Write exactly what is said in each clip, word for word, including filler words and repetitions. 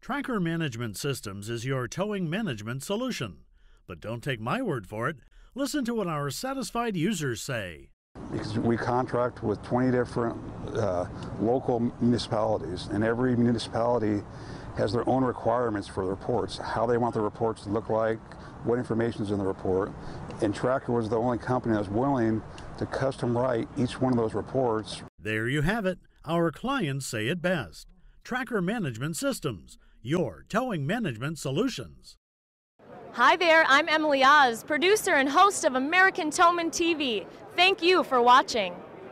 Tracker Management Systems is your towing management solution. But don't take my word for it. Listen to what our satisfied users say. Because we contract with twenty different uh, local municipalities, and every municipality has their own requirements for the reports, how they want the reports to look like, what information is in the report. And Tracker was the only company that was willing to custom write each one of those reports. There you have it. Our clients say it best. Tracker Management Systems, your towing management solutions. Hi there, I'm Emily Oz, producer and host of American Towman T V. Thank you for watching.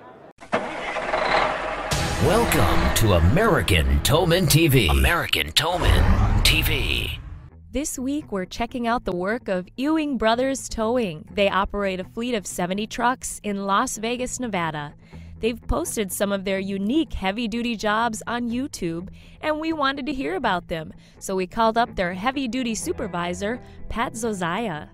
Welcome to American Towman T V. American Towman T V. This week we're checking out the work of Ewing Bros Towing. They operate a fleet of seventy trucks in Las Vegas, Nevada. They've posted some of their unique heavy-duty jobs on YouTube, and we wanted to hear about them, so we called up their heavy-duty supervisor, Pat Zozaya.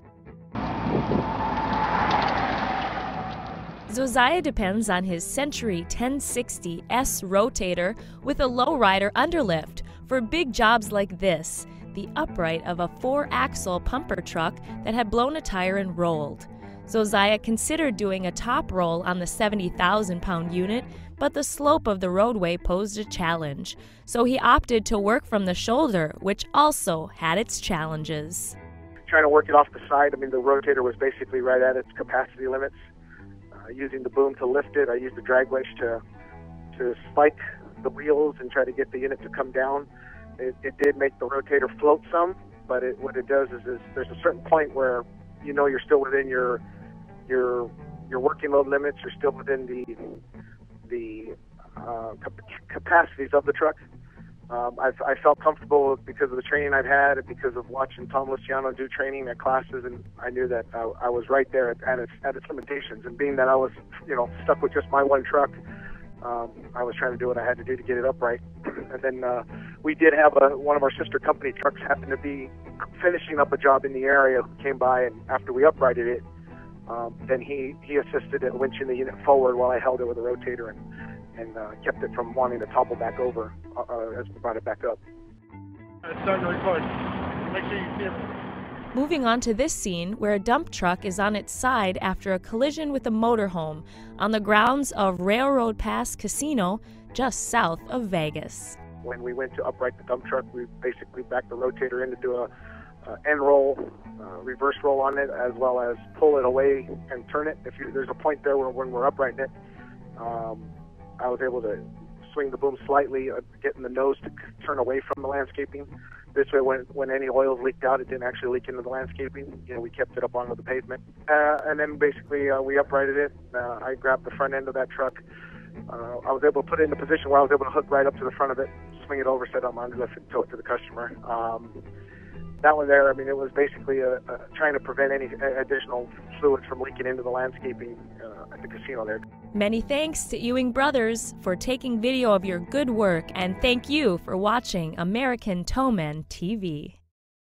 Zozaya depends on his Century ten sixty S rotator with a lowrider underlift for big jobs like this, the upright of a four-axle pumper truck that had blown a tire and rolled. Zozaya considered doing a top roll on the seventy thousand pound unit, but the slope of the roadway posed a challenge, so he opted to work from the shoulder, which also had its challenges. Trying to work it off the side, I mean, the rotator was basically right at its capacity limits. Uh, using the boom to lift it, I used the drag wedge to, to spike the wheels and try to get the unit to come down. It, it did make the rotator float some, but it, what it does is, is there's a certain point where you know you're still within your your your working load limits. You're still within the the uh, capacities of the truck. Um, I've, I felt comfortable because of the training I've had and because of watching Tom Luciano do training at classes, and I knew that I, I was right there at, at, its, at its limitations. And being that I was, you know, stuck with just my one truck, um, I was trying to do what I had to do to get it upright. And then uh, we did have a, one of our sister company trucks happen to be finishing up a job in the area who came by, and after we uprighted it, um, then he, he assisted in winching the unit forward while I held it with a rotator and, and uh, kept it from wanting to topple back over uh, as we brought it back up. It's starting to record. Make sure you see it. Moving on to this scene where a dump truck is on its side after a collision with a motorhome on the grounds of Railroad Pass Casino just south of Vegas. When we went to upright the dump truck, we basically backed the rotator in to do a uh, end roll, uh, reverse roll on it, as well as pull it away and turn it. If you, there's a point there where when we're uprighting it, um, I was able to swing the boom slightly, uh, getting the nose to turn away from the landscaping. This way, when when any oils leaked out, it didn't actually leak into the landscaping. You know, we kept it up onto the pavement. Uh, and then basically, uh, we uprighted it. Uh, I grabbed the front end of that truck. Uh, I was able to put it in a position where I was able to hook right up to the front of it, swing it over, set up on underlift, and tow it to the customer. Um, that one there, I mean, it was basically a, a, trying to prevent any additional fluids from leaking into the landscaping uh, at the casino there. Many thanks to Ewing Brothers for taking video of your good work, and thank you for watching American Towman T V.